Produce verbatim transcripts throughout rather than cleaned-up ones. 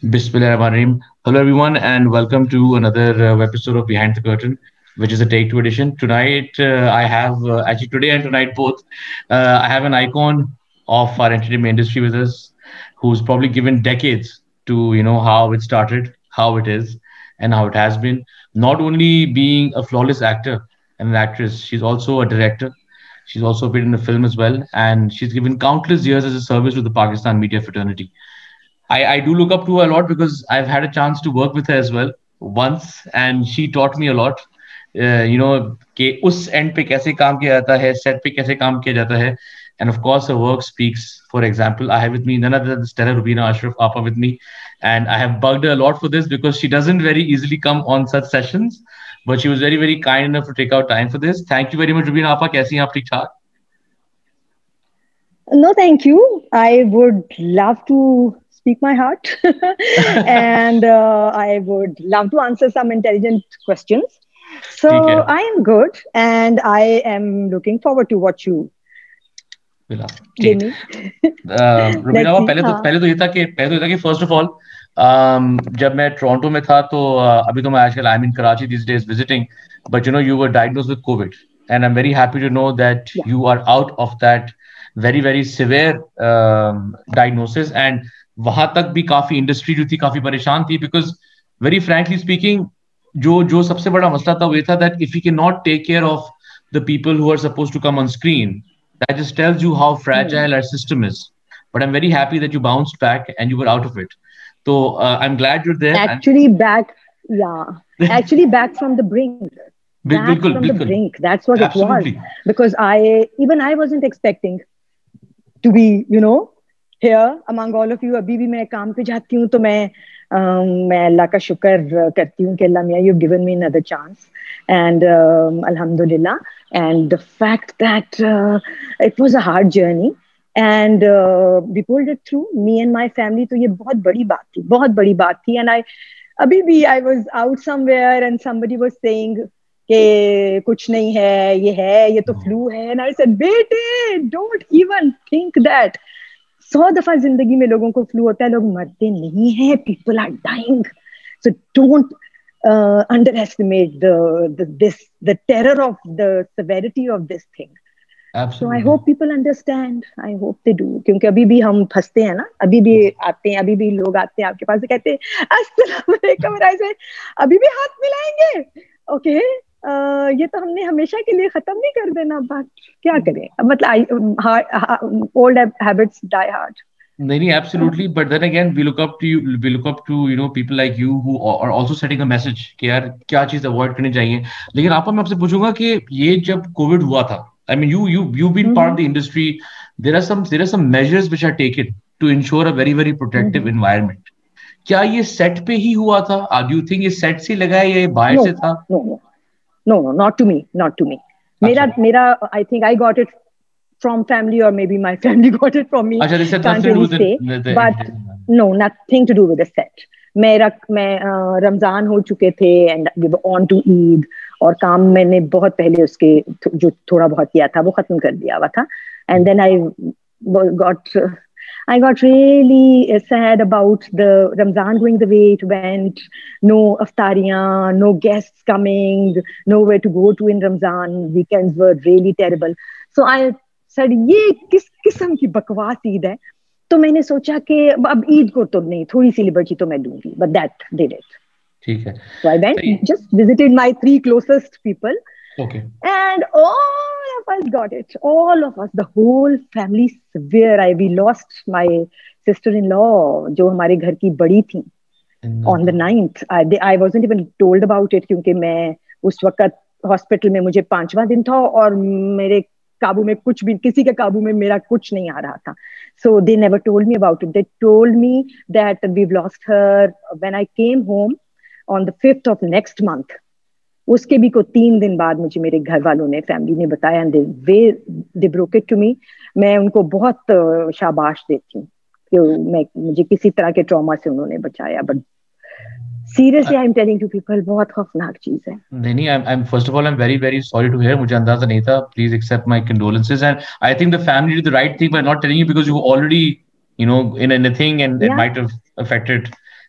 Bismillahirrahmanirrahim. Hello, everyone, and welcome to another uh, episode of Behind the Curtain, which is a Take Two edition. Tonight, uh, I have uh, actually today and tonight both. Uh, I have an icon of our entertainment industry with us, who's probably given decades to you know how it started, how it is, and how it has been. Not only being a flawless actor and an actress, she's also a director. She's also appeared in the film as well, and she's given countless years as a service to the Pakistan media fraternity. I, I do look up to her a lot because I've had a chance to work with her as well once, and she taught me a lot. Uh, you know कि उस end पे कैसे काम किया जाता है, set पे कैसे काम किया जाता है, and of course her work speaks. For example, I have with me none other than Stella Rubina Ashraf Apa with me, and I have bugged her a lot for this because she doesn't very easily come on such sessions, but she was very very kind enough to take out time for this. Thank you very much, Rubina Apa. कैसी हैं आप? ठीक ठाक? No, thank you. I would love to speak my heart and uh, I would love to answer some intelligent questions. ठीक है. So I am good and I am looking forward to what you मिला give ठीक. me. Rubina Let's Baba, see. पहले तो हाँ. पहले तो ये था कि पहले तो ये था कि फर्स्ट ऑफ ऑल जब मैं टोरंटो में था तो uh, अभी तो मैं आजकल I am in Karachi this days visiting, but you know you were diagnosed with covid, and I am very happy to know that Yeah. You are out of that very very severe diagnosis, and वहां तक भी काफी industry जो थी काफी परेशान थी because very frankly speaking जो जो सबसे बड़ा मसला था वो ये था that if you can not take care of the people who are suppose to come on screen, that just tells you how Hmm. fragile our system is. But I'm very happy that you bounced back and you were out of it. So uh, I'm glad you're there. And Actually, back, yeah, actually back from the brink, Bil- back bilkul, from the bilkul. brink. That's what it was. Absolutely. Because I, even I wasn't expecting to be, you know, here among all of you. अभी भी मैं काम पे जाती हूँ तो मैं um, मैं अल्लाह का शुक्र करती हूँ कि अल्लाह मियाँ you've given me another chance and um, alhamdulillah, and the fact that uh, it was a hard journey and uh, we pulled it through, me and my family. तो ये बहुत बड़ी बात थी, बहुत बड़ी बात थी. And I अभी भी I was out somewhere and somebody was saying कि कुछ नहीं है, ये है, ये तो फ्लू है. And I said, बेटे, don't even think that. सौ दफा जिंदगी में लोगों को फ्लू होता है, लोग मरते नहीं हैं. People are dying. So don't uh, underestimate the, the this the terror of the severity of this thing. So I Absolutely. hope people understand. I hope they do. क्योंकि अभी भी हम फंसते हैं ना, अभी भी आते हैं, अभी भी लोग आते हैं आपके पास, कहते हैं अस्सलाम वालेकुम, और ऐसे अभी भी हाथ मिलाएंगे. ओके, ये तो हमने हमेशा के लिए खत्म नहीं कर देना. बट क्या करें, मतलब old habits die hard. No, no, absolutely. But then again, we look up to you. We look up to you know people like you who are also setting a message कि यार क्या चीज avoid करनी चाहिए. लेकिन आपा मैं आपसे पूछूंगा कि ये जब कोविड हुआ था, I mean you you you've been part of the industry. There are some there are some measures which are taken to ensure a very very protective environment. क्या ये सेट पे ही हुआ था? Do you think ये set से लगा है या ये बाहर No, से था? no, no, no, no, not to me, not to me. अच्छा मेरा मेरा I think I got it from family, or maybe my family got it from me. अच्छा, this had Can't nothing to do really with the, say, the, the but no, nothing to do with the set. मेरा मैं अ, रमजान हो चुके थे and we were on to Eid, और काम मैंने बहुत पहले उसके थो- जो थोड़ा बहुत किया था वो खत्म कर दिया हुआ था. And then I got I got really sad about the Ramzan going the way it went. No aftariyan, no guests coming, nowhere to go to in Ramzan. Weekends were really terrible. So I said, ये किस किस्म की बकवास ईद है. तो मैंने सोचा कि अब ईद को तो नहीं, थोड़ी सी लिबर्टी तो मैं दूंगी. But that did it. ठीक है. So I went, सही. just visited my three closest people, Okay. and all of us got it. All of us, the whole family severe. I we lost my sister-in-law, जो हमारे घर की बड़ी थी, on the ninth. I, they, I wasn't even told about it क्योंकि मैं उस वक्त हॉस्पिटल में, मुझे पांचवा दिन था और मेरे काबू में कुछ भी, किसी के काबू में मेरा कुछ नहीं आ रहा था. So they never told me about it. They told me that we've lost her when I came home on the fifth of next month. उसके भी को तीन दिन बाद मुझे मेरे घर वालों ने, फैमिली ने बताया, and they way they broke it to me. मैं उनको बहुत अ, शाबाश देती हूँ कि मैं, मुझे किसी तरह के ट्रॉमा से उन्होंने बचाया. But seriously I am telling to people, बहुत खौफनाक चीज है. नहीं नहीं, I'm I'm first of all I'm very very sorry to hear. मुझे अंदाजा नहीं था. Please accept my condolences, and I think the family did the right thing by not telling you because you were already you know in a, in a thing, and it Yeah. might have affected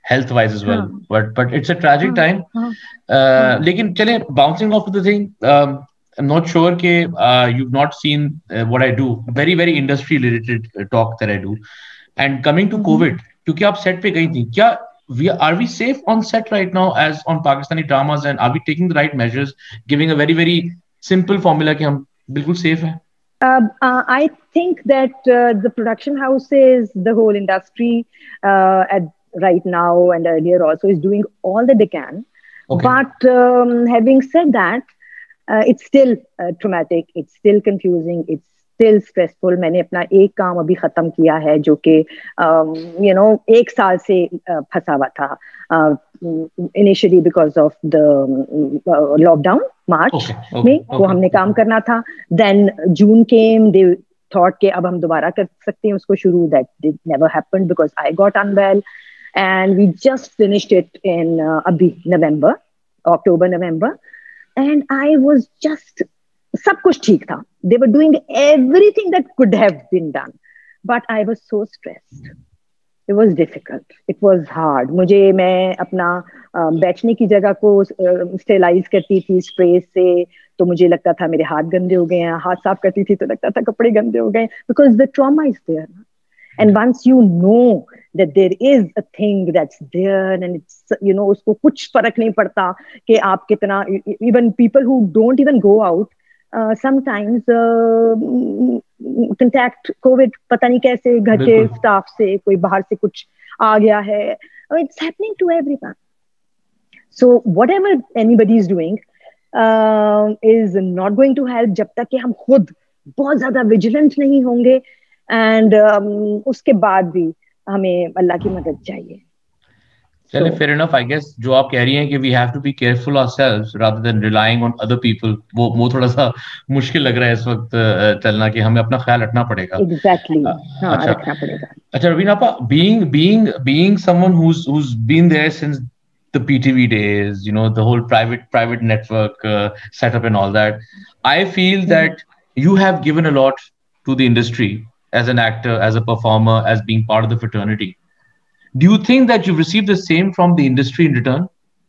health wise as well. हाँ But but it's a tragic हाँ time. हाँ Uh, हाँ लेकिन चले bouncing off of the thing. Um, I'm not sure कि uh, you've not seen uh, what I do. Very very industry related uh, talk that I do. And coming to hmm. COVID, क्योंकि आप set पे गई थी, क्या we are we safe on set right now as on Pakistani dramas, and are we taking the right measures, giving a very very simple formula कि हम बिल्कुल safe हैं? Uh, uh, I think that uh, the production houses, the whole industry, uh, at right now and earlier also is doing all that they can. Okay. But um, having said that, uh, it's still uh, traumatic. It's still confusing. It's still stressful. मैंने अपना एक काम अभी खत्म किया है जो कि you know एक साल से uh, फंसा हुआ था. Uh, initially because of the uh, lockdown March Okay, okay, में वो okay. हमने काम करना था. Then June came. They thought कि अब हम दोबारा कर सकते हैं उसको शुरू. That did never happened because I got unwell, and we just finished it in uh, अभी November, October, November, and I was just सब कुछ ठीक था. They were doing everything that could have been done, but I was so stressed. It was difficult. It was hard. मुझे मैं अपना बैठने की जगह को स्टेलाइज करती थी स्प्रे से, तो मुझे लगता था मेरे हाथ गंदे हो गए हैं. हाथ साफ करती थी तो लगता था कपड़े गंदे हो गए. Because the trauma is there. And once you know that there is a thing that's there, and it's, you know, उसको कुछ फर्क नहीं पड़ता कि आप कितना, even people who don't even go out, uh, sometimes uh, contact COVID, पता नहीं कैसे घर के staff से कोई बाहर से कुछ आ गया है. It's happening to everyone. So whatever anybody is doing uh, is not going to help जब तक कि हम खुद बहुत ज़्यादा vigilant नहीं होंगे. And um, उसके बाद भी हमें अल्लाह की मदद चाहिए. चले, fair enough. I guess जो आप कह रही हैं कि we have to be careful ourselves rather than relying on other people, वो वो थोड़ा सा मुश्किल लग रहा है इस वक्त चलना, कि हमें अपना ख्याल रखना पड़ेगा. Exactly. हाँ, अच्छा, रखना पड़ेगा. अच्छा रवीना आपा, being being being someone who's who's been there since the P T V days, you know, the whole private private network uh, setup and all that, I feel that you have given a lot to the industry as an actor, as a performer, as being part of the fraternity. Do you think that you've received the same from the industry in return?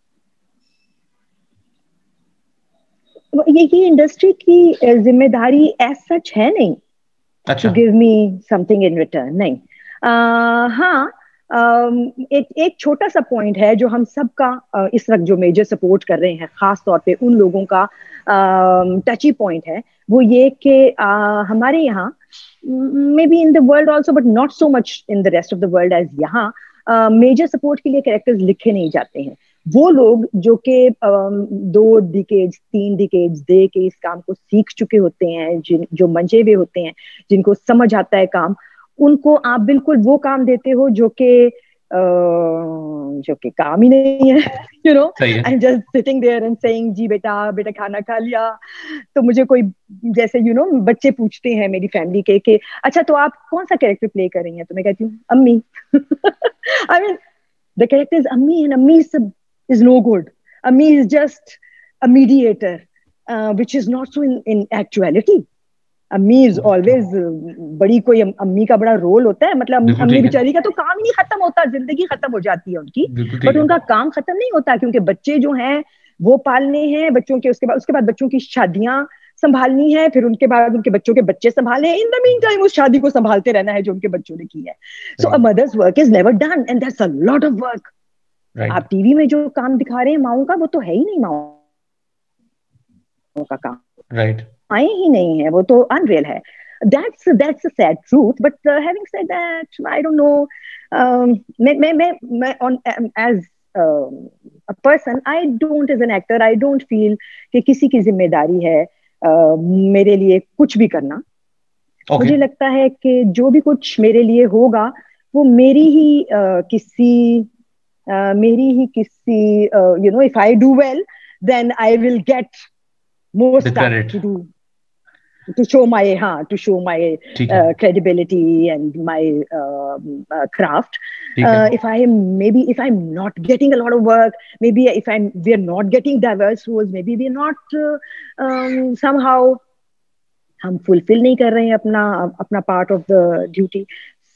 ये ये industry की जिम्मेदारी as such है नहीं. अच्छा. To give me something in return, नहीं. uh, हाँ, um, एक एक छोटा सा पॉइंट है जो हम सब का uh, इस वक्त जो मेजर सपोर्ट कर रहे हैं, खास तौर पे उन लोगों का टची uh, पॉइंट है, वो ये कि uh, हमारे यहाँ, maybe in the world also but not so much in the rest of the world as यहाँ, मेजर uh, सपोर्ट के लिए कैरेक्टर्स लिखे नहीं जाते हैं. वो लोग जो कि um, दो डिकेड्स तीन डिकेड्स दे के इस काम को सीख चुके होते हैं, जिन जो मंजे हुए होते हैं, जिनको समझ आता है काम, उनको आप बिल्कुल वो काम देते हो जो कि जो कि काम ही नहीं है. You know, I am just sitting there and saying जी बेटा बेटा खाना खा लिया. तो मुझे कोई जैसे यू नो बच्चे पूछते हैं मेरी फैमिली के कि अच्छा तो आप कौन सा कैरेक्टर प्ले कर रही हैं, तो मैं कहती हूँ अम्मी. I mean the character is अम्मी एंड अम्मी is no good. Ammi is just a mediator, uh, which is not so in, in actuality. Ammi is always uh, बड़ी कोई अम्मी का बड़ा रोल होता है. मतलब अम्मी बेचारी का तो काम ही नहीं खत्म होता, जिंदगी खत्म हो जाती है उनकी, बट उनका काम खत्म नहीं होता, क्योंकि बच्चे जो हैं वो पालने हैं, बच्चों के उसके बाद उसके बाद बच्चों की शादियां संभालनी है, फिर उनके बाद उनके बच्चों के बच्चे संभालने हैं. इन द मीन टाइम उस शादी को संभालते रहना है जो उनके बच्चों ने की है. So a mother's work is never done and that's a lot of work. Right. आप टीवी में जो काम दिखा रहे हैं माओं का, वो तो है ही नहीं माओं का काम. राइट. आए ही नहीं है, वो तो अनरियल है. That's that's a sad truth. But uh, having said that, I don't know. Um, मैं मैं मैं मैं on um, as uh, a person, I don't as an actor, I don't feel कि किसी की जिम्मेदारी है uh, मेरे लिए कुछ भी करना. Okay. मुझे लगता है कि जो भी कुछ मेरे लिए होगा वो मेरी ही uh, किसी Uh, मेरी ही किसी uh, you know if I do well then I will get more stuff to do to show my हाँ to show my uh, credibility and my uh, uh, craft. Uh, if I am maybe if I'm not getting a lot of work, maybe if I'm we are not getting diverse roles, maybe we are not uh, um, somehow हम fulfill नहीं कर रहे हैं अपना अपना part of the duty.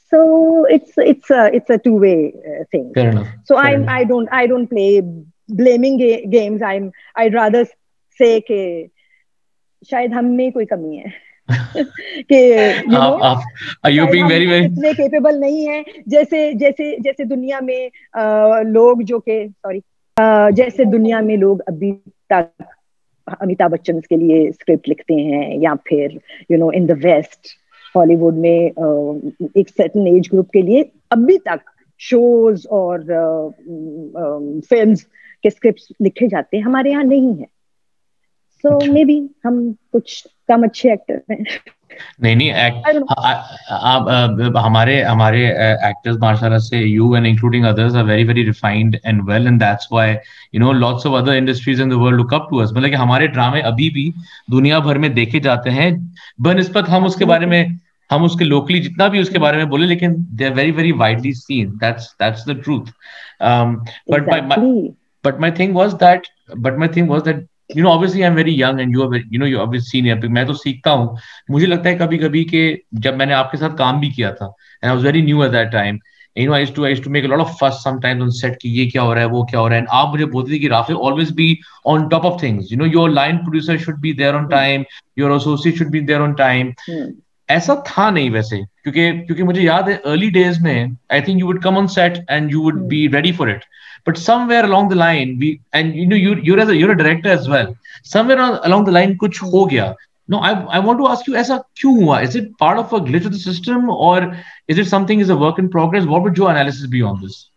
So it's it's a it's a two way uh, thing. Fair enough. So Fair I'm enough. I don't I don't play blaming ga- games. I'm I'd rather say कि शायद हम में कोई कमी है कि you know आप आप यू शायद बीइंग हम वेरी वेरी इतने केपेबल नहीं है जैसे जैसे जैसे दुनिया में uh, लोग जो के सॉरी uh, जैसे दुनिया में लोग अभी तक अमिताभ बच्चन के लिए स्क्रिप्ट लिखते हैं या फिर you know in the West Hollywood में uh, एक सर्टेन एज ग्रुप के लिए अभी तक शोज और फिल्म्स uh, के स्क्रिप्ट्स लिखे जाते हैं, हमारे यहाँ नहीं है. सो so, मे बी हम कुछ कम अच्छे एक्टर हैं. नहीं नहीं एक्ट आप हमारे हमारे एक्टर्स माशाल्लाह से you and including others are very very refined and well and that's why you know lots of other industries in the world look up to us. मतलब कि हमारे ड्रामे अभी भी दुनिया भर में देखे जाते हैं बनिस्बत हम उसके बारे में हम उसके लोकली जितना भी उसके बारे में बोले, लेकिन they are very very widely seen. That's that's the truth. But my but my thing was that but my thing was that you know obviously I'm very young and you are very, you know you're obviously senior. मैं तो सीखता हूँ. मुझे लगता है कभी कभी कि जब मैंने आपके साथ काम भी किया था and I was very new at that time, you know I used to I used to make a lot of fuss sometimes on set कि ये क्या हो रहा है वो क्या हो रहा है, and आप मुझे बोलते थे कि राफिल always be on top of things, you know your line producer should be there on time, your associate should be there on time. ऐसा था नहीं वैसे, क्योंकि क्योंकि मुझे याद है अर्ली डेज में I think you would come on set and you would be ready for it, but somewhere along the line we and you know you you're as a you're a director as well, somewhere along the line कुछ हो गया. No, I I want to ask you, ऐसा क्यों हुआ? Is it part of a glitch of the system or is it something is a work in progress? What would your analysis be on this?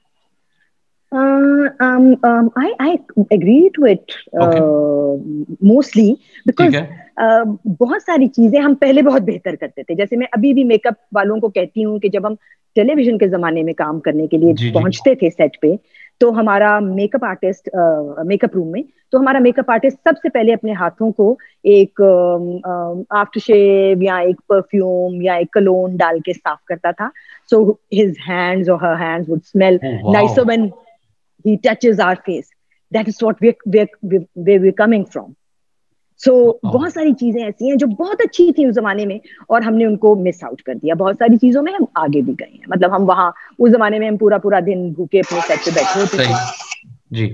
Uh, um, um, I, I agree to it uh, okay. mostly because uh, बहुत सारी चीजें हम पहले बहुत बेहतर करते थे. जैसे मैं अभी भी मेकअप वालों को कहती हूँ कि जब हम टेलीविजन के जमाने में काम करने के लिए जी, पहुंचते जी. थे सेट पे, तो हमारा मेकअप आर्टिस्ट मेकअप रूम में तो हमारा मेकअप आर्टिस्ट सबसे पहले अपने हाथों को एक आफ्टर शेव या एक परफ्यूम या एक कलोन डाल के साफ करता था. सो हिज हैंड्स और her hands would smell nicer when he touches our face. That is what we're, we're, where we're coming from. So oh. बहुत सारी चीजें ऐसी हैं जो बहुत अच्छी थी उस जमाने में और हमने उनको मिस आउट कर दिया. बहुत सारी चीजों में हम आगे भी गए हैं. मतलब हम वहाँ उस जमाने में हम पूरा पूरा दिन भूखे अपने सेट पे बैठे होते थे जी,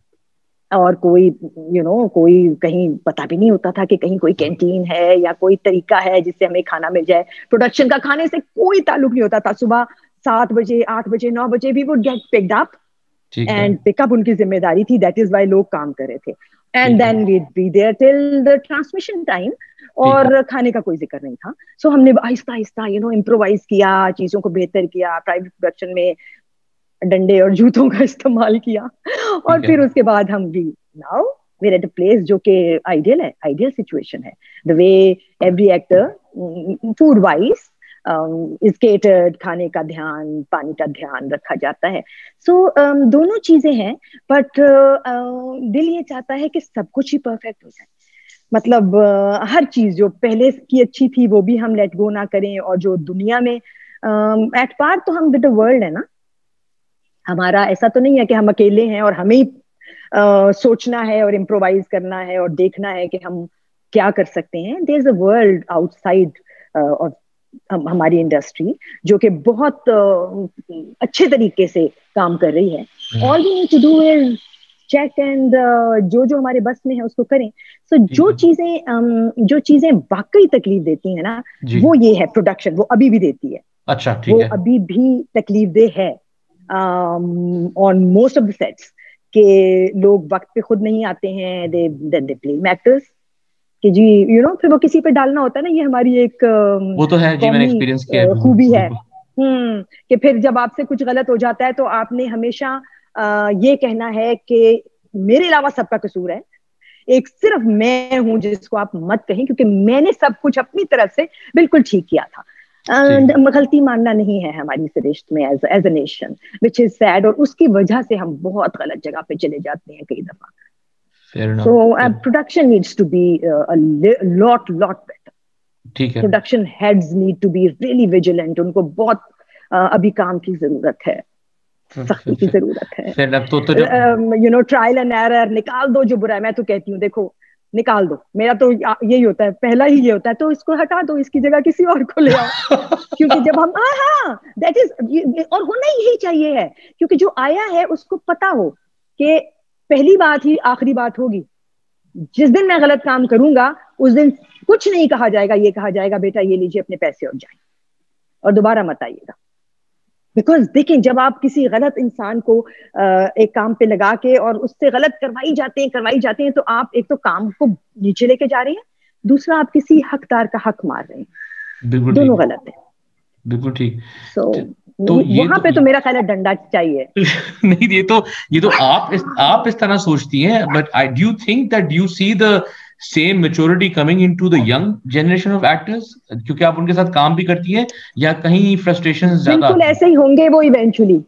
और कोई यू नो कोई कहीं पता भी नहीं होता था कि कहीं कोई कैंटीन है या कोई तरीका है जिससे हमें खाना मिल जाए. प्रोडक्शन का खाने से कोई ताल्लुक नहीं होता था. सुबह सात बजे आठ बजे नौ बजे we would get picked up and pickup उनकी जिम्मेदारी थी. दैट इज वाई लोग काम कर रहे थे. And then we'd be there till the transmission time और खाने का कोई जिक्र नहीं था. सो so, हमने Aahista Aahista you know improvise किया, चीजों को बेहतर किया, प्राइवेट प्रोडक्शन में डंडे और जूतों का इस्तेमाल किया और फिर उसके बाद हम भी now we're at a place जो कि आइडियल है, आइडियल सिचुएशन है. The way every actor food wise is catered, खाने का ध्यान, पानी का ध्यान रखा जाता है. सो so, um, दोनों चीजें हैं, बट uh, uh, दिल ये चाहता है कि सब कुछ ही परफेक्ट हो जाए. मतलब uh, हर चीज जो पहले की अच्छी थी वो भी हम लेट गो ना करें, और जो दुनिया में एट uh, पार तो हम विद द वर्ल्ड है ना. हमारा ऐसा तो नहीं है कि हम अकेले हैं और हमें ही uh, सोचना है और इम्प्रोवाइज करना है और देखना है कि हम क्या कर सकते हैं. There is a world outside of हमारी इंडस्ट्री जो कि बहुत uh, अच्छे तरीके से काम कर रही है. All we need to do is check and जो जो हमारे बस में है उसको करें. सो so, जो चीजें um, जो चीजें वाकई तकलीफ देती हैं ना, वो ये है प्रोडक्शन. वो अभी भी देती है. अच्छा, ठीक वो है. अभी भी तकलीफ दे है on most of the sets के लोग वक्त पे खुद नहीं आते हैं. दे दे प्ले एक्टर्स कि जी यू you नो know, फिर वो किसी पे डालना होता है ना. ये हमारी एक वो तो है जी, मैंने एक्सपीरियंस किया है, खूबी है हम्म कि फिर जब आपसे कुछ गलत हो जाता है तो आपने हमेशा आ, ये कहना है कि मेरे अलावा सबका कसूर है, एक सिर्फ मैं हूं जिसको आप मत कहें क्योंकि मैंने सब कुछ अपनी तरफ से बिल्कुल ठीक किया था. एंड गलती मानना नहीं है हमारी सरिश्त में as as a nation, which is sad. और उसकी वजह से हम बहुत गलत जगह पे चले जाते हैं कई दफा. So uh, production needs to be uh, a lot lot better. ठीक है. Production heads need to be really vigilant. उनको बहुत uh, अभी काम की जरूरत है, सख्ती की जरूरत है. फिर अब तो तो you know trial and error निकाल दो जो बुरा है. मैं तो कहती हूँ देखो निकाल दो। मेरा तो यही होता है, पहला ही ये होता है, तो इसको हटा दो, इसकी जगह किसी और को ले आओ। क्योंकि जब हम हाँ हाँ दैट इज, और होना यही चाहिए है, क्योंकि जो आया है उसको पता हो कि पहली बात ही आखिरी बात होगी। जिस दिन मैं गलत काम करूंगा उस दिन कुछ नहीं कहा जाएगा, ये कहा जाएगा बेटा ये लीजिए अपने पैसे और जाए, और दोबारा मत आइएगा। बिकॉज देखें, जब आप किसी गलत इंसान को एक काम पे लगा के और उससे गलत करवाई जाते हैं करवाई जाते हैं तो आप एक तो काम को नीचे लेके जा रहे हैं, दूसरा आप किसी हकदार का हक मार रहे हैं। दोनों गलत है। बिल्कुल ठीक। so, तो वहां पे तो मेरा ख्याल है डंडा चाहिए। नहीं, ये तो ये तो आप इस आप इस तरह सोचती हैं, but I do think that you see the same maturity coming into the young generation of actors, क्योंकि आप उनके साथ काम भी करती हैं, या कहीं फ्रस्ट्रेशंस ज्यादा? बिल्कुल ऐसे ही होंगे वो इवेंचुअली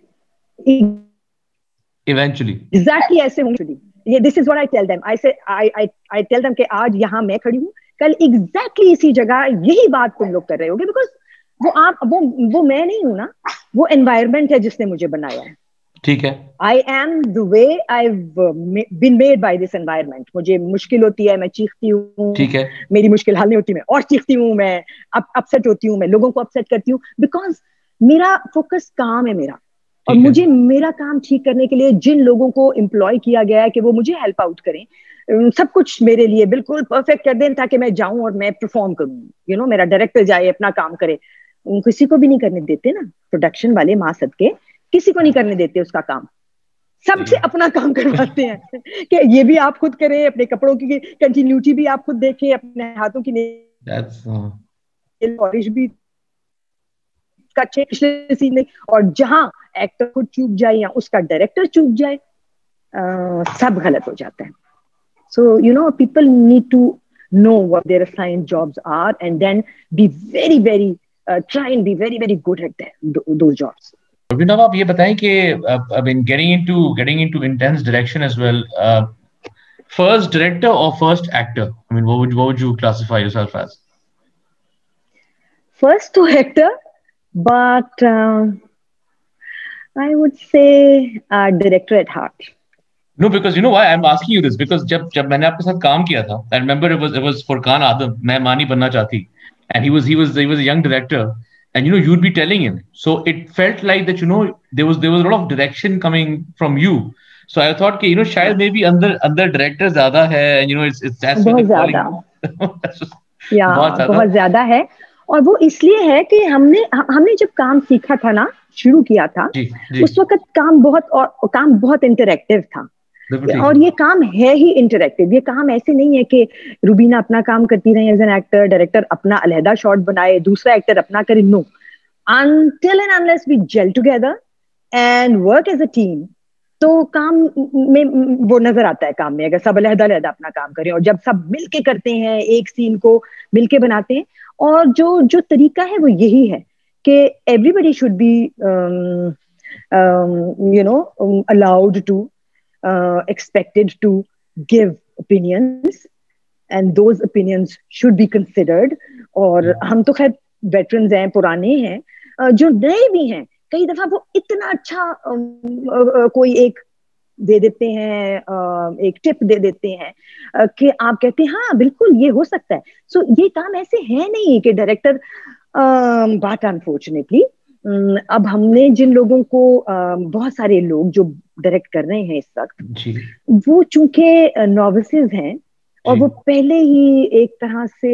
इवेंचुअली एग्जैक्टली ऐसे होंगे। ये this is what I tell them, I say I I I tell them कि आज यहाँ मैं खड़ी हूँ, कल एग्जैक्टली इसी जगह यही बात तुम लोग कर रहे होगे। बिकॉज वो आप वो वो मैं नहीं हूं ना, वो एनवायरनमेंट है जिसने मुझे बनाया है। ठीक है। I am the way I been made by this environment. मुझे मुश्किल होती है, मैं चीखती हूँ। ठीक है। मेरी मुश्किल हल नहीं होती, मैं और चीखती हूँ, मैं अपसेट होती हूँ, मैं लोगों को अपसेट करती हूँ। बिकॉज मेरा फोकस काम है मेरा, और मुझे मेरा काम ठीक करने के लिए जिन लोगों को एम्प्लॉय किया गया है कि वो मुझे हेल्प आउट करें, सब कुछ मेरे लिए बिल्कुल परफेक्ट कर दें ताकि मैं जाऊं और मैं परफॉर्म करूं। यू नो, मेरा डायरेक्टर जाए अपना काम करे, किसी को भी नहीं करने देते ना प्रोडक्शन वाले, माँ सदके किसी को नहीं करने देते उसका काम, सबसे अपना काम करवाते हैं कि ये भी आप खुद करें, अपने कपड़ों की कंटिन्यूटी भी आप खुद देखें, अपने हाथों की नेल पॉलिश भी का पिछले सीन में, और जहां एक्टर खुद चूक जाए या उसका डायरेक्टर चूक जाए, uh, सब गलत हो जाता है। So you know, people need to know what their assigned jobs are and then be very very uh, try and be very very good at that, those jobs. Abhinav, आप ये बताएं कि I mean getting into getting into intense direction as well, uh, first director or first actor? I mean, what would what would you classify yourself as? First to actor, but uh, I would say uh, director at heart. No, because you know why I'm asking you this, because जब जब मैंने आपके साथ काम किया था, I remember it was it was Furqan Adam, मैं मानी बनना चाहती, and he was he was he was a young director, and you know you'd be telling him, so it felt like that, you know, there was there was a lot of direction coming from you, so I thought कि you know शायद maybe अंदर अंदर director ज़्यादा है, and you know it's it's that's बहुत ज़्यादा, या बहुत ज़्यादा है, और वो इसलिए है कि हमने हमने जब काम सीखा था ना, शुरू किया था, जी, जी. उस वक्त काम बहुत और काम बहुत इंटरैक्टिव था, और ये काम है ही इंटरैक्टिव। ये काम ऐसे नहीं है कि रुबीना अपना काम करती रहे एज एन एक्टर, डायरेक्टर अपना अलहदा शॉट बनाए, दूसरा एक्टर अपना करे। No, until and unless we gel together and work as a team, तो काम में वो नजर आता है काम में, अगर सब अलहदा अलहदा अपना काम करें, और जब सब मिलके करते हैं, एक सीन को मिलके बनाते हैं, और जो जो तरीका है वो यही है कि everybody should be um, um, you know um, allowed to Uh, expected to give opinions and those opinions should be considered. और yeah. हम तो खैर veterans हैं, पुराने हैं, uh, जो नए भी हैं, कई दफा वो इतना अच्छा uh, uh, कोई एक दे देते हैं, uh, एक टिप दे देते हैं uh, कि आप कहते हैं हाँ बिल्कुल ये हो सकता है। सो so, ये काम ऐसे है नहीं कि डायरेक्टर, बट अनफॉर्चुनेटली अब हमने जिन लोगों को, बहुत सारे लोग जो डायरेक्ट कर रहे हैं इस वक्त, वो चूंकि नॉविसेस हैं और वो पहले ही एक तरह से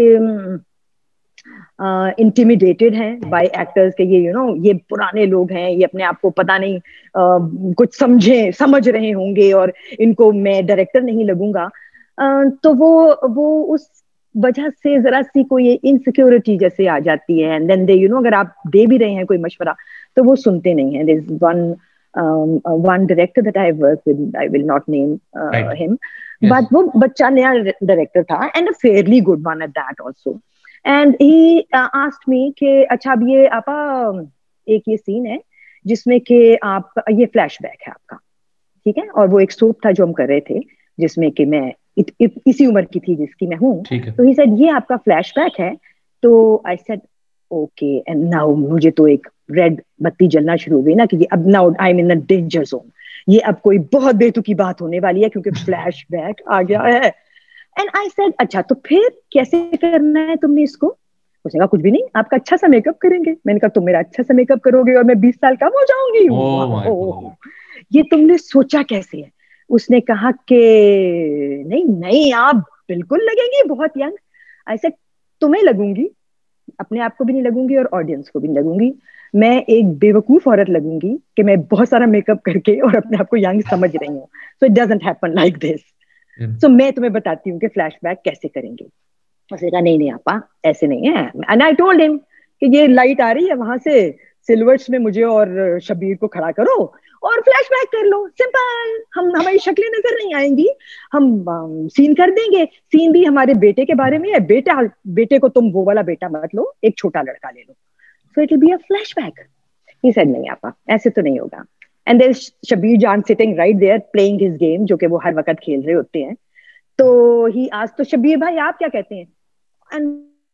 इंटिमिडेटेड हैं बाय एक्टर्स के, ये यू नो ये पुराने लोग हैं, ये अपने आप को पता नहीं uh, कुछ समझे समझ रहे होंगे और इनको मैं डायरेक्टर नहीं लगूंगा, uh, तो वो वो उस वजह से जरा सी कोई इनसिक्योरिटी जैसे आ जाती है। And then they you know अगर आप दे भी रहे हैं कोई मशवरा तो वो सुनते नहीं हैं। There is one one director that I work with, I will not name him, but वो बच्चा नया डायरेक्टर था and a fairly good one at that also, and he asked me कि अच्छा अब ये आपा एक ये सीन है जिसमें कि आप ये फ्लैशबैक है आपका, ठीक है, और वो एक सोप था जो हम कर रहे थे जिसमें कि मैं इत, इत, इसी उम्र की थी जिसकी मैं हूँ, तो ही सेड ये आपका फ्लैशबैक है। तो I said okay, and now मुझे तो एक रेड बत्ती जलना शुरू हो गई ना कि ये अब now I am in the danger zone, ये अब कोई बहुत बेतुकी बात होने वाली है क्योंकि फ्लैशबैक आ गया है। एंड आई सेड अच्छा तो फिर कैसे करना है तुमने इसको? उसने कहा कुछ भी नहीं, आपका अच्छा सा मेकअप करेंगे। मैंने कहा तुम मेरा अच्छा सा मेकअप करोगे और मैं बीस साल कम हो जाऊंगी? Oh my God. ये तुमने सोचा कैसे है? उसने कहा कि नहीं नहीं आप बिल्कुल लगेंगी बहुत यंग। आई सेड तुम्हें लगूंगी, अपने आप को भी नहीं लगूंगी और ऑडियंस को भी नहीं लगूंगी। मैं एक बेवकूफ औरत लगूंगी कि मैं बहुत सारा मेकअप करके और अपने आप को यंग समझ रही हूँ। So it doesn't happen like this. So मैं तुम्हें बताती हूँ कि फ्लैशबैक कैसे करेंगे। उसने कहा नहीं नहीं आपा ऐसे नहीं है। एंड आई टोल्ड हिम कि ये लाइट आ रही है वहां से, सिल्वर्स में मुझे और शबीर को खड़ा करो और फ्लैशबैक कर लो, सिंपल। हम हमारी शक्लें नजर नहीं आएंगी, हम सीन कर देंगे। सीन भी हमारे बेटे के बारे में है। बेटा बेटे को तुम वो वाला बेटा मत लो, एक छोटा लड़का ले लो, so it will be a flashback. He said नहीं आपा ऐसे तो नहीं होगा। And there is Shabbir Jan sitting right there playing his game, जो कि वो हर वक्त खेल रहे होते हैं। तो ही आज तो शबीर भाई आप क्या कहते हैं? एंड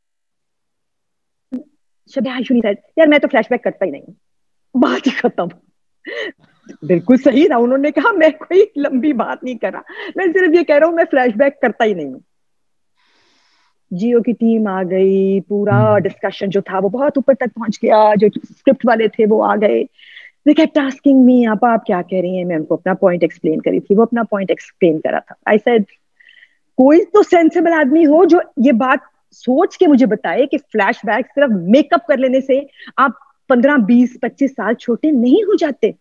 शबीर सेड यार मैं तो फ्लैशबैक करता ही नहीं, बात ही खत्म। बिल्कुल सही ना, उन्होंने कहा मैं कोई लंबी बात नहीं कर रहा, मैं सिर्फ ये कह रहा हूं मैं फ्लैशबैक करता ही नहीं हूं। जियो की टीम आ गई, पूरा डिस्कशन जो था वो बहुत ऊपर तक पहुंच गया, जो स्क्रिप्ट वाले थे वो आ गए। They kept asking me, आप आप क्या कह रही हैं? मैं उनको अपना पॉइंट एक्सप्लेन करी थी, वो अपना पॉइंट एक्सप्लेन करा था। आई सेड कोई तो सेंसिबल आदमी हो जो ये बात सोच के मुझे बताए कि फ्लैशबैक सिर्फ मेकअप कर लेने से आप पंद्रह बीस पच्चीस साल छोटे नहीं हो जाते।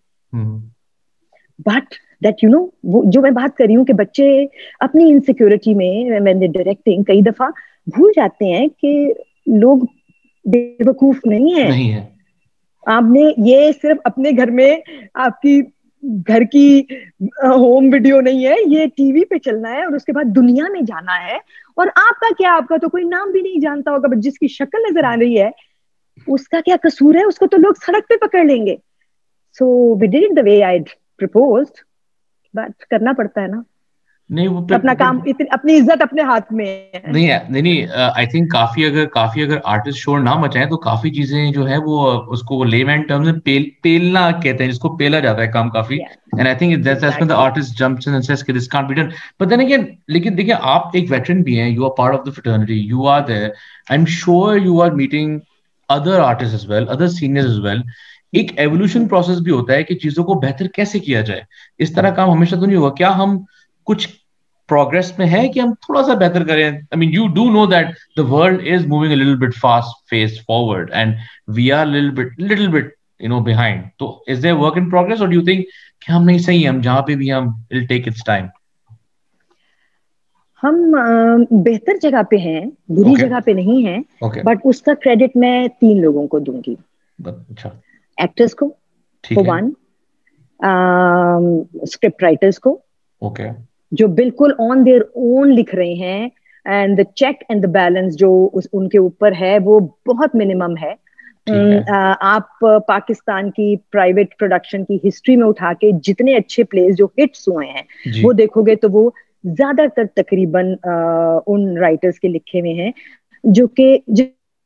बट दैट यू नो वो जो मैं बात कर रही हूँ कि बच्चे अपनी इनसिक्योरिटी में मैंने डायरेक्टिंग कई दफा भूल जाते हैं कि लोग बेवकूफ नहीं है, नहीं है। आपने ये सिर्फ अपने घर में आपकी घर की होम वीडियो नहीं है, ये टीवी पे चलना है और उसके बाद दुनिया में जाना है। और आपका क्या, आपका तो कोई नाम भी नहीं जानता होगा, बट जिसकी शक्ल नजर आ रही है उसका क्या कसूर है? उसको तो लोग सड़क पे पकड़ लेंगे। So we did it the way I proposed, but करना पड़ता है ना। नहीं वो अपना काम, इतनी अपनी इज्जत अपने हाथ में है। नहीं नहीं नहीं आई थिंक काफी अगर काफी अगर आर्टिस्ट शोर ना मचाए तो काफी चीजें जो है वो उसको लेमैन टर्म्स में पेल पेलना कहते हैं, जिसको पेला जाता है काम काफी। And I think that's that's when the artist jumps in and says कि this can't be done. But then again लेकिन देखिए आप एक वेटरन भी हैं, you are part of the fraternity, you are there, I am sure you are meeting other artist as well, other seniors as well. एक evolution process भी होता है कि चीजों को बेहतर कैसे किया जाए। इस तरह काम हमेशा तो नहीं होगा। क्या हम कुछ प्रोग्रेस में है कि हम थोड़ा सा बेहतर करें? I mean you do know that the world is moving a little bit fast face forward and we are little bit little bit you know behind. तो is there work in progress और do you think कि हम नहीं सही, हम जहां पे भी हम इट टेक इट्स टाइम? हम बेहतर जगह पे हैं, बुरी okay. जगह पे नहीं हैं, okay. बट उसका क्रेडिट मैं तीन लोगों को दूंगी। अच्छा, एक्टर्स को फॉर वन, स्क्रिप्ट राइटर्स को ओके okay. जो बिल्कुल ऑन देयर ओन लिख रहे हैं, and the check and the balance जो उस उनके ऊपर है वो बहुत मिनिमम है। है। आप पाकिस्तान की प्राइवेट प्रोडक्शन की हिस्ट्री में उठा के जितने अच्छे प्लेस जो हिट्स हुए हैं वो देखोगे तो वो ज्यादातर तकरीबन उन राइटर्स के लिखे हुए हैं जो कि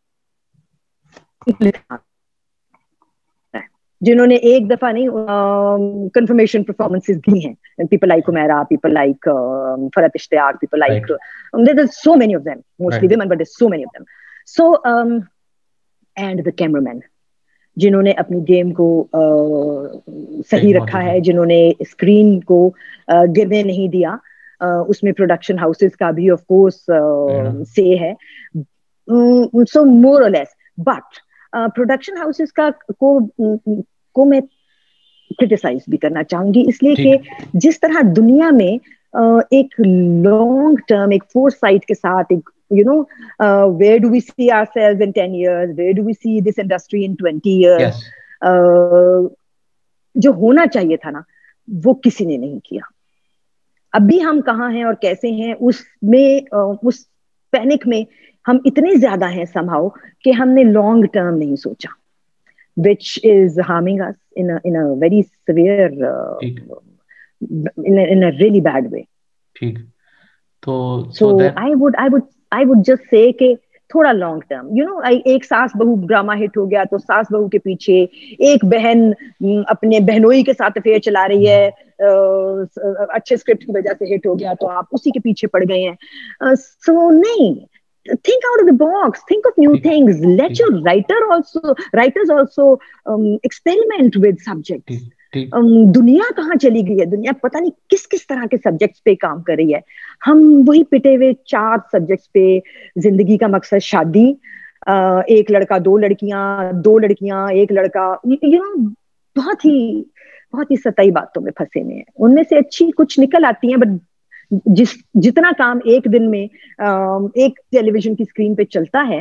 जिन्होंने एक दफा नहीं कंफर्मेशन परफॉर्मेंसेस दी हैं। People like Umaira, people like Farhat Ishtiaq, people like there are so many of them, mostly women but there so many of them. So and the cameraman जिन्होंने अपनी गेम को uh, सही रखा है, जिन्होंने स्क्रीन को uh, गिरने नहीं दिया। uh, उसमें प्रोडक्शन हाउसेस का भी ऑफ कोर्स से है, सो मोर और लेस। बट प्रोडक्शन हाउसेस का को को मैं क्रिटिसाइज भी करना चाहूंगी, इसलिए कि जिस तरह दुनिया में uh, एक लॉन्ग टर्म, एक फोरसाइट के साथ, एक you know uh, where do we see ourselves in ten years, where do we see this industry in twenty years, yes. uh, जो होना चाहिए था ना वो किसी ने नहीं किया। अभी हम कहाँ हैं और कैसे हैं उसमें uh, उस पैनिक में हम इतने ज्यादा हैं somehow कि हमने लॉन्ग टर्म नहीं सोचा, which is harming us in a in a very severe uh, in a, in a really bad way. ठीक तो so, so that... I would I would I would just say कि थोड़ा long term, you know, एक सास बहू drama hit हो गया तो सास बहू के पीछे एक बहन अपने बहनोई के साथ अफेयर चला रही है, अच्छे स्क्रिप्ट की वजह से हिट हो गया तो आप उसी के पीछे पड़ गए हैं. सो नहीं, think out of the box, think of new things, let your writer also writers also um, experiment with subjects. um, दुनिया कहाँ चली गई है, दुनिया पता नहीं किस किस तरह के सब्जेक्ट्स पे काम कर रही है. हम वही पिटे हुए चार सब्जेक्ट्स पे, जिंदगी का मकसद शादी, uh, एक लड़का दो लड़कियां, दो लड़कियां एक लड़का, यू नो बहुत ही बहुत ही सताई बातों में फंसे हुए हैं. उनमें से अच्छी कुछ निकल आती हैं, बट जिस जितना काम एक दिन में एक टेलीविजन की स्क्रीन पे चलता है,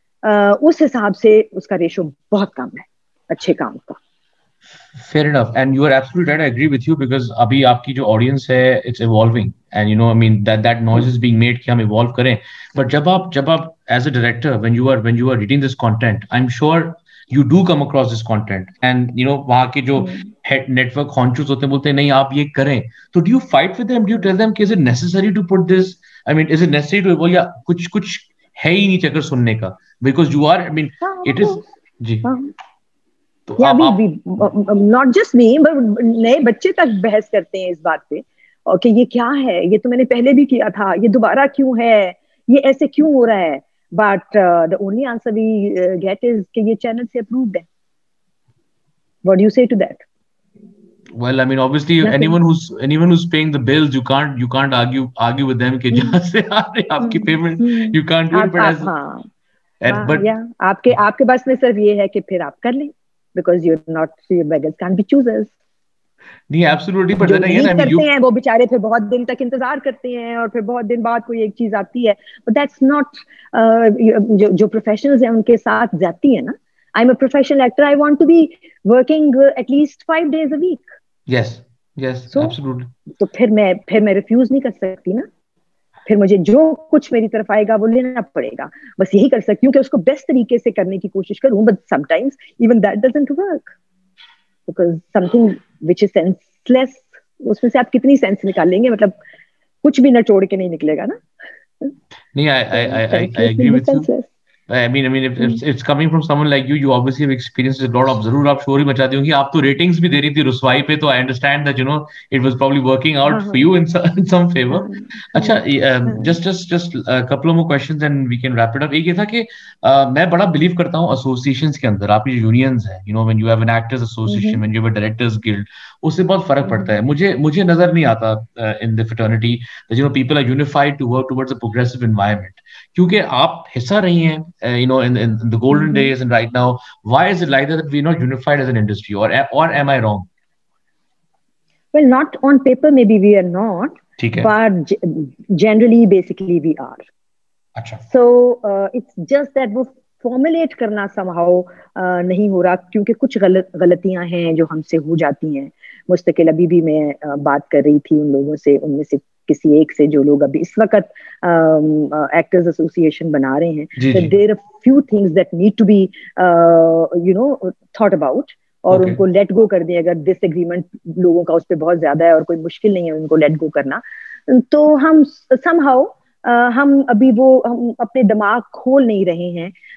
उस हिसाब से उसका रेशो बहुत कम है अच्छे काम का. Fair enough, and you are absolutely right. I agree with you because अभी आपकी जो audience है, it's evolving, and you know, I mean that that noise is being made कि हम evolve करें. But जब आप जब आप as a director, when you are when you are reading this content, I'm sure you do come across this content, and you know वहाँ के जो head network honchos होते हैं बोलते हैं नहीं आप ये करें. So do you fight with them? Do you tell them कि is it necessary to put this? I mean, is it necessary to बोल या कुछ कुछ है ही नहीं चक्कर सुनने का? Because you are, I mean, it is जी. तो या भी नॉट जस्ट मी, नए बच्चे तक बहस करते हैं इस बात पे, और कि ये क्या है, ये तो मैंने पहले भी किया था, ये दोबारा क्यों है, ये ऐसे क्यों हो रहा है. But the only answer we get is कि ये चैनल से अप्रूव्ड है. What do you say to that? Well, I mean, obviously, Nothing. anyone who's anyone who's paying the bills, you can't you can't argue argue with them कि जहाँ से आ रही आपकी payment, you can't do it. But as हाँ, and, but yeah, आपके आपके बस में सिर्फ ये है कि फिर आप कर लें, because you're not, your beggars can't be choosers. नहीं, absolutely, but जो then नहीं again, I mean, करते you... हैं वो बेचारे फिर बहुत दिन तक इंतजार करते हैं और फिर बहुत दिन बाद कोई एक चीज आती है. But that's not uh, जो जो प्रोफेशनल्स हैं उनके साथ जाती है ना. I'm a professional actor. I want to be working uh, at least five days a week. Yes, yes, so, absolutely. तो फिर मैं फिर मैं रिफ्यूज नहीं कर सकती ना. फिर मुझे जो कुछ मेरी तरफ आएगा वो लेना पड़ेगा. बस यही कर सकती हूँ कि उसको बेस्ट तरीके से करने की कोशिश करूँ. But sometimes even that doesn't work because something which is senseless, उसमें से आप कितनी सेंस निकालेंगे, मतलब कुछ भी ना छोड़ के नहीं निकलेगा ना. नहीं, I I I I, I agree with you. I mean, I mean, if it's, it's coming from someone like you, you obviously have experienced a lot of. जरूर आप शोर ही मचा दी होंगी. आप तो ratings भी दे रही थी रुसवाई पे, तो I understand that you know it was probably working out for you in some, in some favor. अच्छा, um, just just just a couple of more questions and we can wrap it up. एक ये था कि uh, मैं बड़ा believe करता हूँ associations के अंदर, आपकी जो unions है, you know, when you have an actors association, when you have a directors guild, उससे बहुत फर्क पड़ता है. मुझे मुझे नजर नहीं आता uh, in the fraternity that you know people are unified to work towards a progressive environment. क्योंकि आप हिस्सा रही हैं, uh, you know, in, in the golden mm-hmm. days and right now. Why is it like that, that we're not unified as an industry, or or am I wrong? Well, not on paper, maybe we are not, but generally, basically, we are. Achha. So uh, it's just that वो formulate करना somehow uh, नहीं हो रहा, क्योंकि कुछ गलत गलतियां हैं जो हमसे हो जाती हैं. मुस्तकिल अभी भी मैं uh, बात कर रही थी उन लोगों से, उनमें से किसी एक से जो लोग अभी इस वक्त एक्टर्स एसोसिएशन बना रहे हैं. There are few things that need to be you know thought about, और okay. उनको लेट गो कर दें. अगर डिसएग्रीमेंट लोगों का उस पर बहुत ज्यादा है और कोई मुश्किल नहीं है उनको लेट गो करना, तो हम समहाउ uh, हम अभी वो हम अपने दिमाग खोल नहीं रहे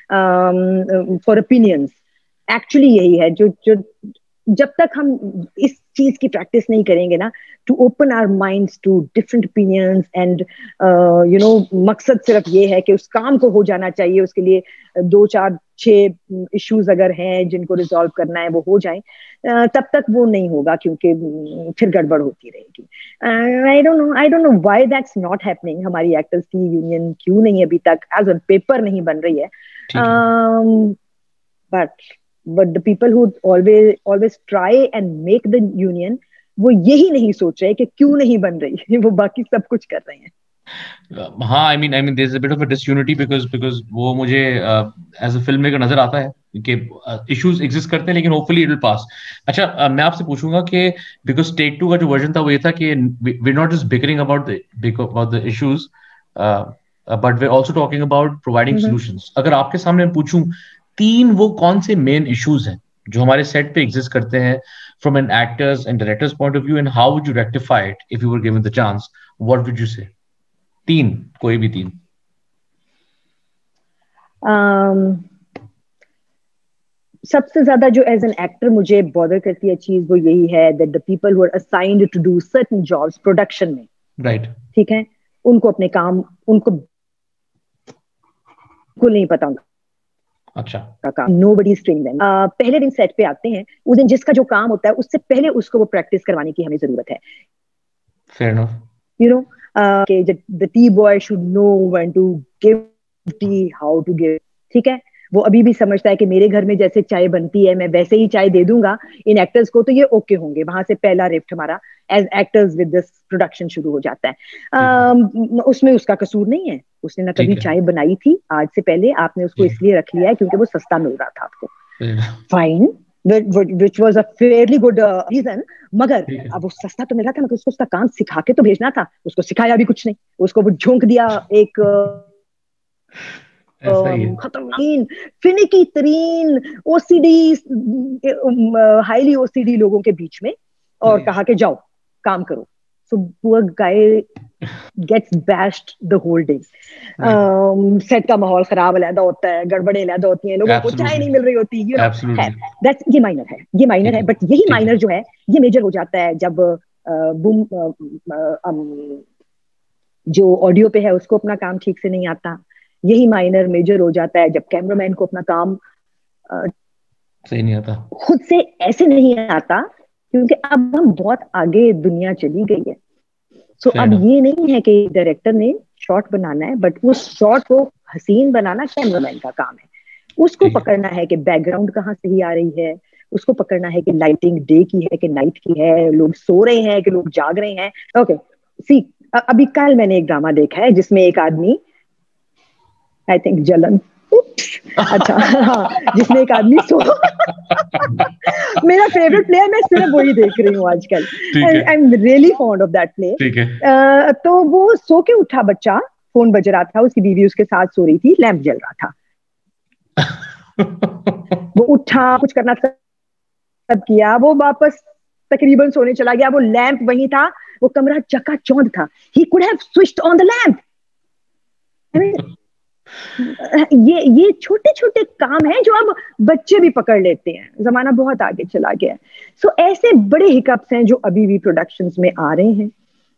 हैं फॉर ओपिनियंस. एक्चुअली यही है जो जो जब तक हम इस चीज की प्रैक्टिस नहीं करेंगे ना, to open our minds to different opinions and you know, मकसद सिर्फ ये है कि उस काम को हो जाना चाहिए, उसके लिए दो चार छह इश्यूज अगर हैं जिनको रिजॉल्व करना है वो हो जाए, uh, तब तक वो नहीं होगा, क्योंकि फिर गड़बड़ होती रहेगी. I don't know I don't know why that's not happening. हमारी एक्टर्स की यूनियन क्यों नहीं अभी तक एज ऑन पेपर नहीं बन रही है. But But the people who always always try and make the union, वो यही नहीं सोच रहे कि क्यों नहीं बन रही, वो बाकी सब कुछ कर रहे हैं. हाँ, I mean, I mean, there's a bit of a disunity because because वो मुझे uh, as a filmmaker नजर आता है कि uh, issues exist करते हैं, लेकिन hopefully it will pass. अच्छा, uh, मैं आपसे पूछूंगा कि because Take Two का जो version था वो ये था कि we're not just bickering about the about the issues, uh, but we're also talking about providing mm-hmm. solutions. अगर आपके सामने मैं पूछूं तीन वो कौन से मेन इश्यूज हैं जो हमारे सेट पे एग्जिस्ट करते हैं from an actors and directors point of view, and how would you rectify it if you were given the chance, what would you say? तीन, कोई भी तीन. um सबसे ज्यादा जो एज एन एक्टर मुझे बॉदर करती है चीज वो यही है that the people who are assigned to do certain jobs production में, राइट, ठीक है, उनको अपने काम उनको को नहीं पता उनका अच्छा का काम, nobody is training them. Uh, पहले दिन सेट पे आते हैं, उस दिन जिसका जो काम होता है उससे पहले उसको वो प्रैक्टिस करवाने की हमें जरूरत है. fair enough. You know, uh, okay, the, the tea boy should know when to give tea, how to give. ठीक है, वो अभी भी समझता है कि मेरे घर में जैसे चाय बनती है मैं वैसे ही चाय दे दूंगा इन एक्टर्स को तो ये ओके होंगे. वहां से पहला रिफ्ट हमारा as actors with this production शुरू हो जाता है. uh, उसमें उसका कसूर नहीं है, उसने ना कभी चाय बनाई थी आज से पहले, आपने उसको इसलिए रख लिया है क्योंकि वो सस्ता मिल रहा था आपको. Fine, which was a fairly good uh, reason, मगर अब वो सस्ता तो मिल रहा था, मगर उसको उसका काम सिखा के तो भेजना था. उसको सिखाया भी कुछ नहीं, उसको वो झोंक दिया एक खतरनाक फिनिकी तरीन ओसीडी हाईली ओसीडी लोगों के बीच में और कहा कि जाओ काम करो. So poor guy gets bashed the whole day. um, set का माहौल खराब अलहदा होता है, गड़बड़े अलहदा होती हैं, लोगों को चाय नहीं मिल रही होती, you know, है. That's ये माइनर है, ये माइनर है, बट यही माइनर जो है ये मेजर हो जाता है जब बूम जो ऑडियो पे है उसको अपना काम ठीक से नहीं आता. यही माइनर मेजर हो जाता है जब कैमरामैन को अपना काम सही नहीं आता, खुद से ऐसे नहीं आता, क्योंकि अब हम बहुत आगे दुनिया चली गई है. सो so, अब ये नहीं है कि डायरेक्टर ने शॉट बनाना है, बट उस शॉट को हसीन बनाना कैमरामैन का काम है. उसको पकड़ना है कि बैकग्राउंड कहाँ से ही आ रही है, उसको पकड़ना है कि लाइटिंग डे की है कि नाइट की है, लोग सो रहे हैं कि लोग जाग रहे हैं. ओके सी, अभी कल मैंने एक ड्रामा देखा है जिसमें एक आदमी, आई थिंक जलन, अच्छा हाँ, जिसमें एक आदमी सो मेरा फेवरेट प्लेयर, मैं सिर्फ वही देख रही हूँ आजकल, I am really fond of that play. तो वो सो के उठा बच्चा, फोन बज रहा था, उसकी बीवी उसके साथ सो रही थी, लैंप जल रहा था. वो उठा, कुछ करना सब किया, वो वापस तकरीबन सोने चला गया. वो लैंप वहीं था, वो कमरा चकाचौंध था. He could have switched on the lamp. ये ये छोटे छोटे काम हैं जो अब बच्चे भी पकड़ लेते हैं. जमाना बहुत आगे चला गया है. सो so, ऐसे बड़े हिकअप्स हैं जो अभी भी प्रोडक्शंस में आ रहे हैं.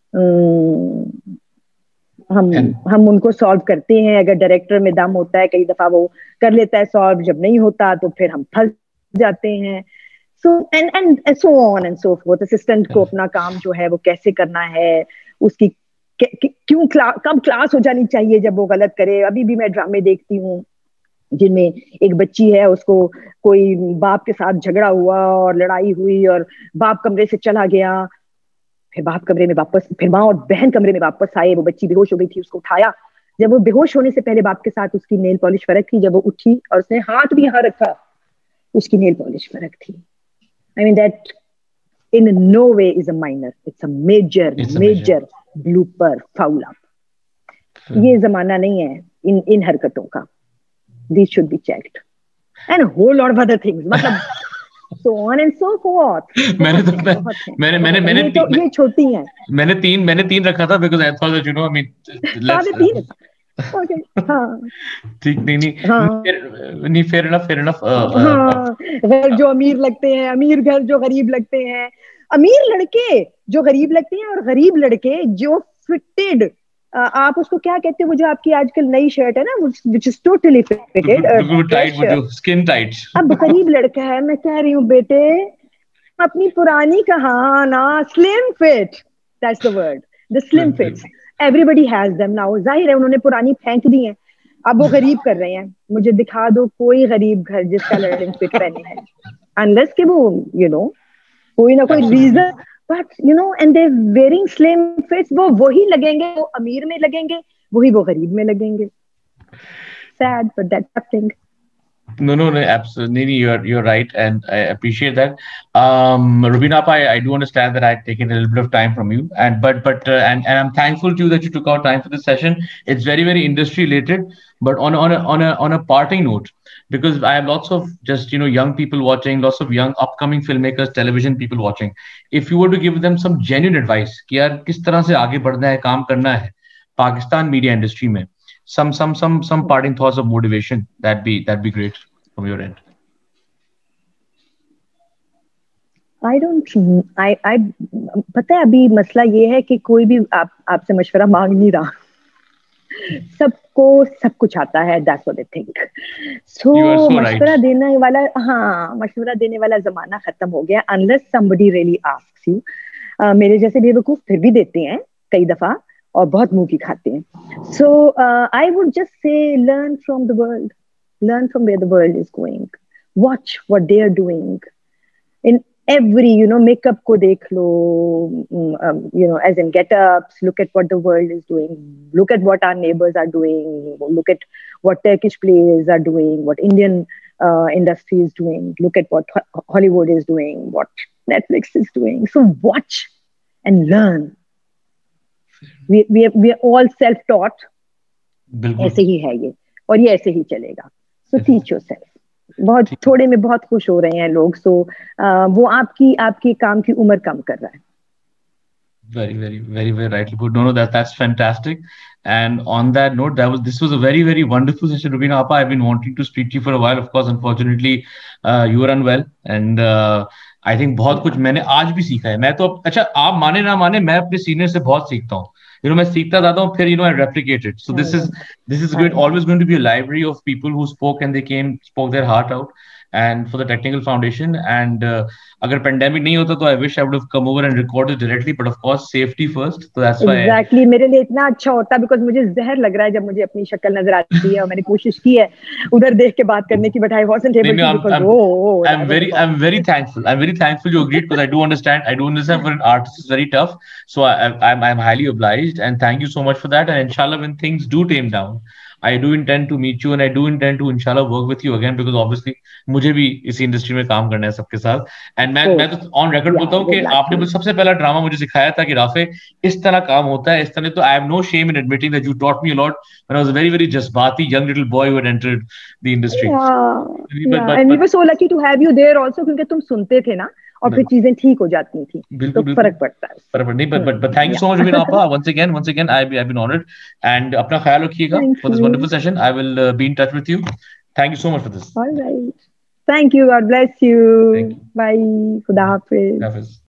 हम हम उनको सॉल्व करते हैं. अगर डायरेक्टर में दम होता है, कई दफा वो कर लेता है सॉल्व, जब नहीं होता तो फिर हम फंस जाते हैं. So and and so on and so forth. Assistant को अपना काम जो है वो कैसे करना है, उसकी क्यों क्ला, कब क्लास हो जानी चाहिए जब वो गलत करे. अभी भी मैं ड्रामे देखती हूँ जिनमें एक बच्ची है, उसको कोई बाप के साथ झगड़ा हुआ और लड़ाई हुई और बाप कमरे से चला गया, फिर बाप कमरे में वापस, फिर माँ और बहन कमरे में वापस आए. वो बच्ची बेहोश हो गई थी, उसको उठाया. जब वो बेहोश होने से पहले बाप के साथ उसकी नेल पॉलिश फर्क थी, जब वो उठी और उसने हाथ भी यहाँ रखा, उसकी नेल पॉलिश फर्क थी. I mean that in no way is a minor, it's a major it's a major, major blooper foul up. hmm. ये जमाना नहीं है इन इन हरकतों का. These should be checked and a whole lot of other things, मतलब so on and so forth. मैंने तो मैंने मैंने मैंने ये, तो, ये छोटी हैं. मैंने तीन मैंने तीन रखा था because I thought that you know I mean let's Okay, हाँ ठीक नहीं नहीं हाँ नहीं fair enough fair enough. हाँ, घर जो अमीर लगते हैं, अमीर घर जो गरीब लगते हैं, अमीर लड़के जो गरीब लगते हैं, और गरीब लड़के जो फिटेड, आप उसको क्या कहते हैं वो जो आपकी आजकल नई शर्ट है ना, which is totally fitted, skin tight. अब गरीब लड़का है, मैं कह रही हूँ बेटे अपनी पुरानी कहाना, slim fit, that's the word, the slim fits. Everybody has them now. जाहिर है उन्होंने पुरानी फेंक दी हैं, अब वो गरीब कर रहे हैं. मुझे दिखा दो कोई गरीब घर जिसका स्लिम फिट पहने हैं, unless के वो you know कोई ना कोई reason, but you know and they wearing slim fits, वो वही लगेंगे, वो अमीर में लगेंगे, वही वो गरीब में लगेंगे. Sad, but that's happening. No, no, no, absolutely. You're you're right, and I appreciate that. Um, Rubina, I, I do understand that I've taken a little bit of time from you, and but but uh, and and I'm thankful to you that you took out time for this session. It's very very industry related, but on on a on a on a parting note, because I have lots of just you know young people watching, lots of young upcoming filmmakers, television people watching. If you were to give them some genuine advice, कि यार किस तरह से आगे बढ़ना है, काम करना है, पाकिस्तान media industry में. Some some some some parting thoughts of motivation, that'd be that'd be great from your end. I don't I I पता है अभी मसला ये है कि कोई भी आप आपसे मशवरा मांग नहीं रहा। सबको सब कुछ आता है, that's what I think. So You are so right. मशवरा देने वाला, हाँ मशवरा देने वाला जमाना खत्म हो गया, unless somebody really asks you. मेरे जैसे बेवकूफ फिर भी देते हैं कई दफा, और बहुत मुंह की खाते हैं। So I would just say learn from the world, learn from where the world is going, watch what they are doing in every, you know, makeup ko dekh lo, mm, um, you know, as in get ups, look at what the world is doing, look at what our neighbors are doing, look at what Turkish players are doing, what Indian uh, industry is doing, look at what Ho- Hollywood is doing, what Netflix is doing. So watch and learn. We, we, are- we are all self taught, बिल्कुल। ऐसे ही है ये, और ये ऐसे ही चलेगा। So teach yourself. बहुत ठीक। थोड़े में बहुत खुश हो रहे हैं लोग, सो वो आपकी आपकी काम की उम्र कम कर रहा है। Very, very, very, very rightly put. No, no, that that's fantastic. And on that note, that was this was a very, very wonderful session, Rubina Appa. I've been wanting to speak to you for a while. Of course, unfortunately, uh, you were unwell, and uh, I think बहुत कुछ मैंने आज भी सीखा है। मैं तो अच्छा आप माने ना माने, मैं अपने सीनियर से बहुत सीखता हूँ। You know, मैं सीखता जाता हूँ, फिर you know I replicate it. So this is this is good. Always going to be a library of people who spoke and they came spoke their heart out. And for the Technical Foundation, and uh, अगर pandemic नहीं होता तो I wish I would have come over and recorded directly, but of course safety first, so that's why exactly exactly, मेरे लिए इतना अच्छा होता, because मुझे जहर लग रहा है जब मुझे अपनी शक्ल नजर आती है, और मैंने कोशिश की है उधर देख के बात करने की, but I wasn't no, able no, to I'm, because I'm, oh I'm very, I'm very thankful. I'm very thankful you agreed because I do understand. I do understand for an artist it's very tough. So I, I- I'm, I'm highly obliged and thank you so much for that. And inshallah, when things do tame down, I do intend to meet you and I do intend to inshallah work with you again because obviously मुझे भी इसी industry में काम करना है सबके साथ। And मैं मैं तो ऑन रिकॉर्ड बोलता हूँ कि आपने मुझे सबसे पहला ड्रामा मुझे सिखाया था कि राफे इस तरह काम होता है, इस तरह। तो I have no shame in admitting that you taught me a lot when I was a very very जज्बाती young little boy who had entered the industry. But but and we but were so lucky to have you there also, क्योंकि तुम सुनते थे ना, और फिर चीजें ठीक हो जाती थी, तो बिल्कुल बिल्कुल फर्क पड़ता है उससे। पर नहीं, but but but thank you so much Rubina Appa once again once again I I've been honored and अपना ख्याल रखिएगा thank for this you. wonderful session. I will uh, be in touch with you. Thank you so much for this. Alright, thank you, God bless you, Thank you. Bye, खुदा हाफिज। Hafiz.